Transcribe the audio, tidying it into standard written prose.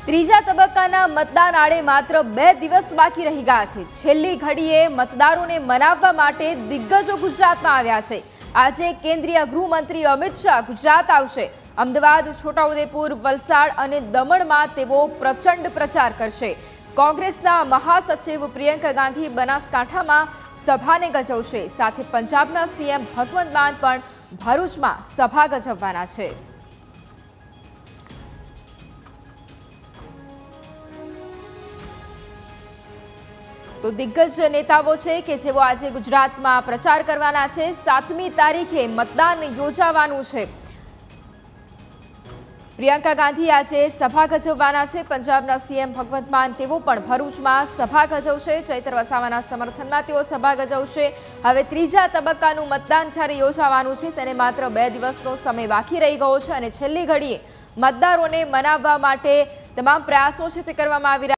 ત્રીજા તબક્કાના મતદાન આડે માત્ર 2 દિવસ બાકી રહી ગયા છે। છેલ્લી ઘડીએ મતદારોને મનાવવા માટે દિગ્ગજો ગુજરાતમાં આવ્યા છે। આજે કેન્દ્રીય ગૃહમંત્રી અમિત શાહ ગુજરાત આવશે। અમદાવાદ, છોટાઉદેપુર, વલસાડ અને દમણમાં તેઓ પ્રચંડ પ્રચાર કરશે। કોંગ્રેસના મહાસચિવ પ્રિયંકા ગાંધી બનાસકાંઠામાં સભાને ગજવશે। સાથે પંજાબના સીએમ ભગવંત માન પણ ભરૂચમાં સભા ગજવવાના છે। તો દિગ્ગજ નેતાઓ છે કે જેઓ આજે ગુજરાતમાં પ્રચાર કરવાના છે। 7મી તારીખે મતદાન યોજાવાનું છે। પ્રિયંકા ગાંધી આજે સભા ગજવવાના છે। પંજાબના સીએમ ભગવંત માન તેઓ પણ ભરૂચમાં સભા ગજવશે। ચૈતર વસાવાના સમર્થનમાં તેઓ સભા ગજવશે। હવે ત્રીજા તબક્કાનું મતદાન જ્યારે યોજાવાનું છે તેને માત્ર 2 દિવસનો સમય બાકી રહી ગયો છે અને છેલ્લી ઘડીએ મતદારોને મનાવવા માટે તમામ પ્રયાસો છે તે કરવામાં આવી રહ્યા છે।